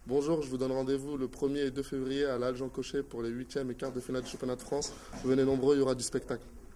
Bonjour, je vous donne rendez-vous le 1er et 2 février à la Halle Jean Cochet pour les 8e et quarts de finale du championnat de France. Venez nombreux, il y aura du spectacle.